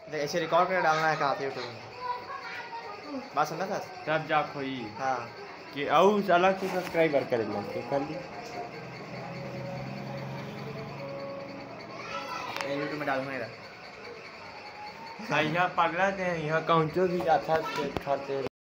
देख ऐसे रिकॉर्ड करके डालना है कहाँ पे यूट्यूब में, बात समझा था। तब जा खोई हाँ कि और अलग से सब्सक्राइबर करे लगते कर ली यूट्यूब में डालूंगा इधर। यहाँ पगला थे यहाँ कौन भी आता खाते